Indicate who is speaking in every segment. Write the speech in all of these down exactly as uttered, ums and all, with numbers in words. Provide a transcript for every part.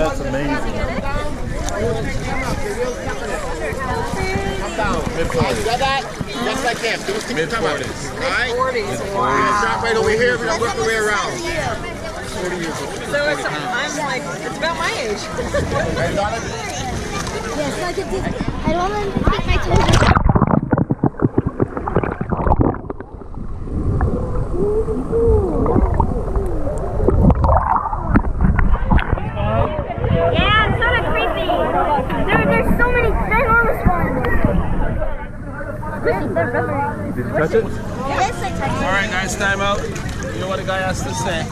Speaker 1: That's amazing.
Speaker 2: Come down. Mid forties. Got that? Just like that. Mid forties. Alright? Mid forties. Stop right over here. We're going to work our way around. forty years old.
Speaker 3: So it's, I'm like, it's about my age.
Speaker 2: Ready, darling?
Speaker 4: Yes, I can do. I don't want to take my toes. Yeah, it's sort of creepy. There, there's so many ginormous ones.
Speaker 1: Did you touch it?
Speaker 4: Yes, I touched it.
Speaker 5: All right, guys, time out. You know what the guy has to say.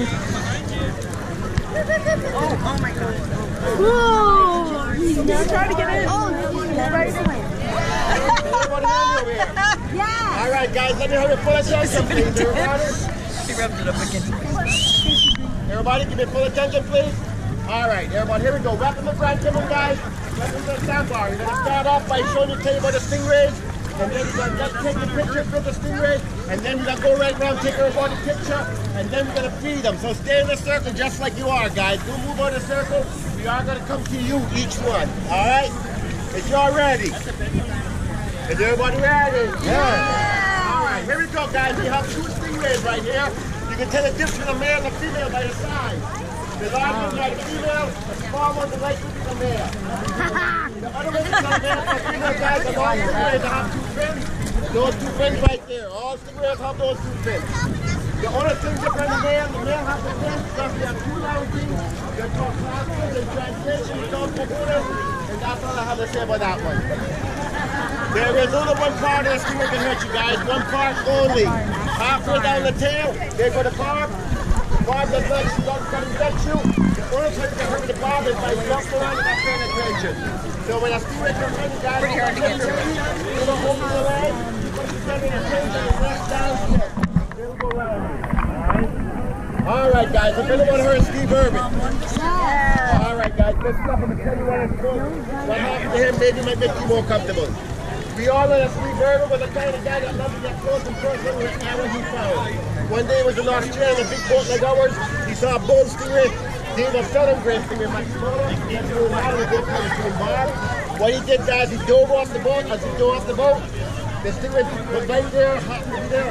Speaker 3: Oh, oh my God.
Speaker 4: Whoa!
Speaker 3: He's trying to get in.
Speaker 4: Oh, right away. Yeah.
Speaker 2: All right, guys, let me hurry full attention, please. Everybody.
Speaker 3: She rubbed it up again.
Speaker 2: Everybody, give me full attention, please. All right, everybody, here we go. Welcome to Grand Cayman, guys. Welcome to the sandbar. We're going to start off by showing you, tell you about the stingrays. And then we're going to take the picture with the stingray. And then we're going to go right around, take everybody picture. And then we're going to feed them. So stay in the circle just like you are, guys. Don't move out of the circle. We are going to come to you, each one. All right? If y'all ready. Is everybody ready? Yeah. All right, here we go, guys. We have two stingrays right here. You can tell the difference between a male and a female by the size. The large ones are the female, the small ones are like the male. The other ones are the male, the female guys, the long stingrays that have two fins. Those two fins right there. All stingrays have those two fins. The only thing different than the male, the male has the fins because we have two long things. They're called claspers and translation, we call cocooners, and that's all I have to say about that one. There is only one part of the stingray can hurt you guys, one part only. Halfway down the tail, there go the barb. The barb does not, she doesn't come and get you. The only time you can hurt the barb is by jumping around and not paying attention. So when a stingray comes in, you guys,
Speaker 3: Pretty hard to get to.
Speaker 2: you don't open your leg, you put your leg in the attention and rest down here. It'll go around you. All right, guys, if anyone heard Steve Irvin.
Speaker 4: Yeah.
Speaker 2: All right, guys, listen up. I'm going to tell you what it's called. What happened to him maybe might make you more comfortable. We all know that Steve Irvin was the kind of guy that loved to get close and personal with whatever he found. One day he was in Australia in a big boat like ours. He saw a bull stingray. They were southern gray stingray, much smaller. He threw a lot of the boat from the bar. What he did, guys, he dove off the boat. As he dove off the boat, the stingray was right there, happened to be there.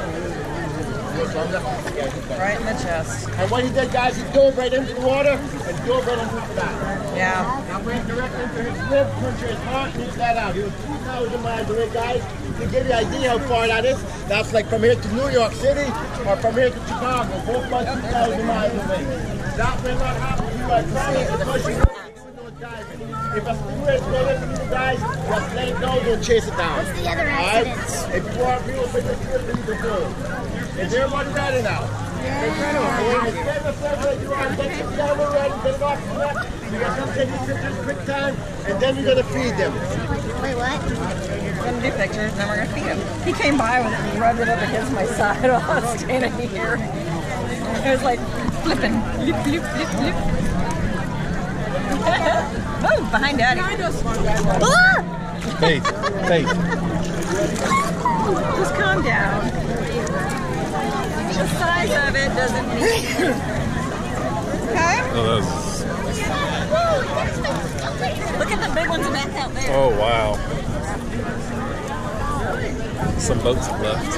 Speaker 3: Right in the chest.
Speaker 2: And what he did, guys, he dove right into the water and dove right into that.
Speaker 3: Yeah.
Speaker 2: Now went directly into his rib, punctured his heart, and he got out. He was two thousand miles away, guys. To give you an idea how far that is, that's like from here to New York City or from here to Chicago, both about two thousand miles away. That will not happen to you, I promise, because you know you're diving. If a stingray is going into you guys, just let it go, don't chase it down.
Speaker 4: What's the other accidents?
Speaker 2: Right? If you want people to take a trip, leave the phone. Is everybody ready now? Yeah. Get the survey, you are get the camera ready, get it off the left. We're going to take your pictures quick time, and then we're going to feed them.
Speaker 4: Wait, what?
Speaker 3: We're going to do pictures, and then we're going to feed him. He came by with it and rubbed it up against my side while I was standing here. It was like flipping. Flip, flip, flip, flip. Oh, behind Daddy. Ah!
Speaker 1: Faith, Faith.
Speaker 3: Just calm down. The size of it doesn't mean. Okay?
Speaker 1: Oh, that's...
Speaker 3: Look at the big ones back out there.
Speaker 1: oh wow. Some boats have left.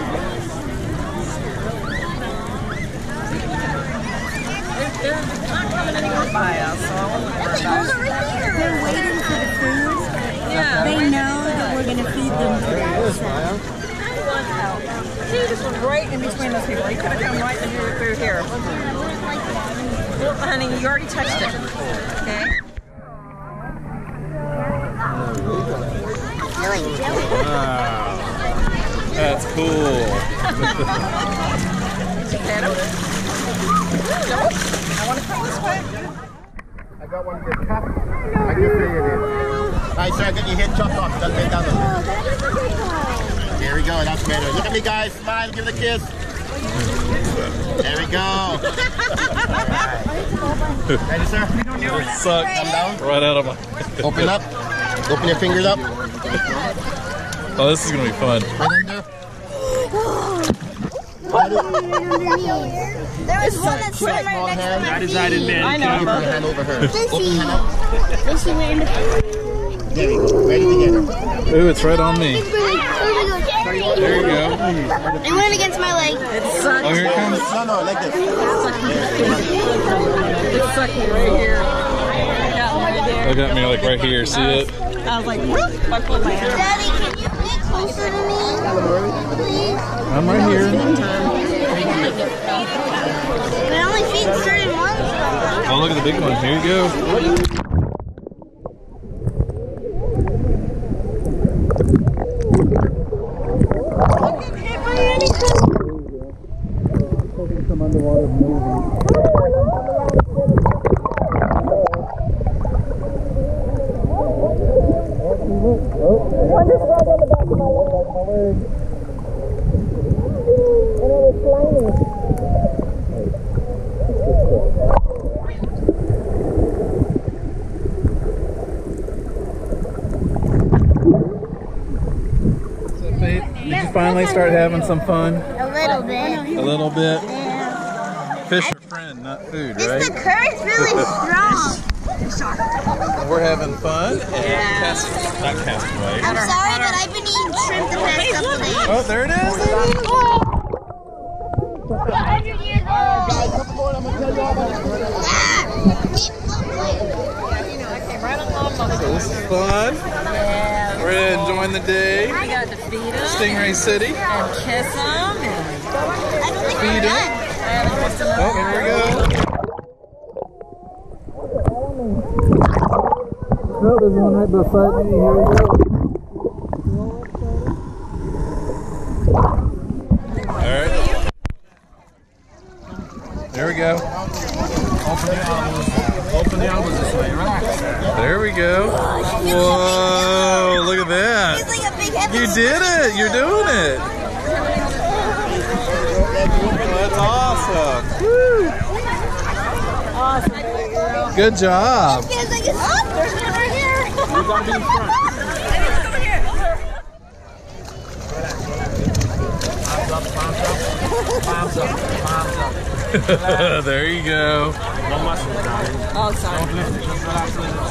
Speaker 3: They're, they're not coming anywhere by us, so I won't worry about it.
Speaker 4: They're waiting for the food.
Speaker 3: Yeah.
Speaker 4: They know that we're going to feed them today.
Speaker 3: See, this was right in between those people. You could have come right through, through here. Well, honey, you already touched it. Okay?
Speaker 1: Wow. That's cool.
Speaker 3: Get him? No. I want to come this way.
Speaker 2: I got one good cup. I can see it in. All right, sir, get your head chopped off. Doesn't make that look. There we go, that's better. Look at me, guys. Smile, give it a kiss. There we go. Right. Ready, sir?
Speaker 1: It sucked.
Speaker 2: Come down.
Speaker 1: Right out of my...
Speaker 2: Open up. Open your fingers up.
Speaker 1: Oh, this is going to be fun.
Speaker 2: Right in there.
Speaker 4: There was one that's sitting right next to my
Speaker 5: That is hiding man.
Speaker 3: I know.
Speaker 2: Give her hand over her.
Speaker 4: Fishy. Fishy man.
Speaker 2: There you go. Ready together.
Speaker 1: Ooh, it's right on me. There you go.
Speaker 4: It went against my leg.
Speaker 3: It's sucking.
Speaker 1: Oh, here it comes.
Speaker 2: No, no, like this.
Speaker 3: It's sucking right here. I got one right there.
Speaker 1: Look at me, like right here. See it?
Speaker 3: I was like, whoop, I pulled my hand.
Speaker 4: Daddy, can you get closer to me? Please?
Speaker 1: I'm right here.
Speaker 4: It only feeds certain ones.
Speaker 1: Oh, look at the big one. Here you go. Some underwater movie.
Speaker 3: One just rolled on the back of my leg. And it was slimy.
Speaker 1: Did you finally start having some fun?
Speaker 4: A little bit.
Speaker 1: A little bit? Fish are friend, not food,
Speaker 4: This,
Speaker 1: right?
Speaker 4: the current's really strong.
Speaker 1: We're having fun and cast, not castaway.
Speaker 4: I'm sorry, but I've been eating shrimp the past couple days.
Speaker 1: Oh, there it is.
Speaker 4: one hundred years old.
Speaker 2: Guys, couple more. I'm gonna tell you all about it.
Speaker 1: So this is fun.
Speaker 3: Yeah.
Speaker 1: We're enjoying the day.
Speaker 3: We got to feed them.
Speaker 1: Stingray City.
Speaker 3: And kiss them. And
Speaker 4: I don't think
Speaker 1: Feed
Speaker 4: we're
Speaker 1: them.
Speaker 4: done.
Speaker 1: Oh, here we go. No, there's one right beside me. Here we go. Alright. There we go.
Speaker 5: Open the elbows. Open the elbows this way. Relax.
Speaker 1: There we go. Whoa, look at that.
Speaker 4: It's like a big head.
Speaker 1: You did it. You're doing it. That's awesome. Woo.
Speaker 3: awesome, baby girl.
Speaker 1: Good job.
Speaker 4: It feels like it's up. There's one right here.
Speaker 5: We're going to be in front. Palms up, palms up, palms up.
Speaker 1: There you go.
Speaker 5: No muscles, darling.
Speaker 3: Oh, sorry.
Speaker 5: Don't lift it, just relax a little.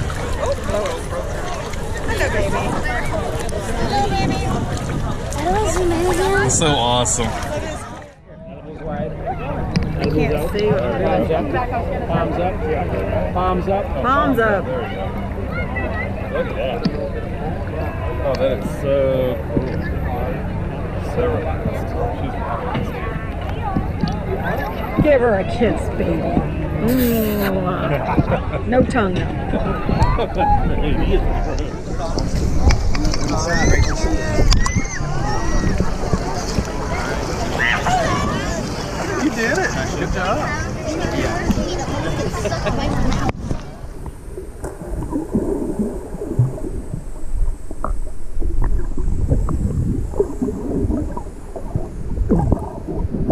Speaker 3: Hello, baby.
Speaker 4: Hello, baby. I don't zoom in again.
Speaker 1: So awesome.
Speaker 5: Elbows wide.
Speaker 3: I can't see what you're doing.
Speaker 5: Palms up. Palms up.
Speaker 3: Palms up.
Speaker 1: Look at that. Oh, that is so cool. So relaxed. She's relaxed.
Speaker 3: Give her a kiss, baby. Mm. No tongue, though.
Speaker 1: You did it. Good job.
Speaker 4: Yeah.